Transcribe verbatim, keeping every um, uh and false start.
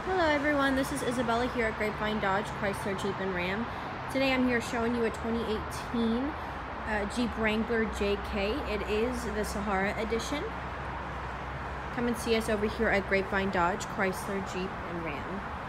Hello everyone, this is Isabella here at Grapevine Dodge, Chrysler, Jeep, and Ram. Today I'm here showing you a twenty eighteen uh, Jeep Wrangler J K. It is the Sahara Edition. Come and see us over here at Grapevine Dodge, Chrysler, Jeep, and Ram.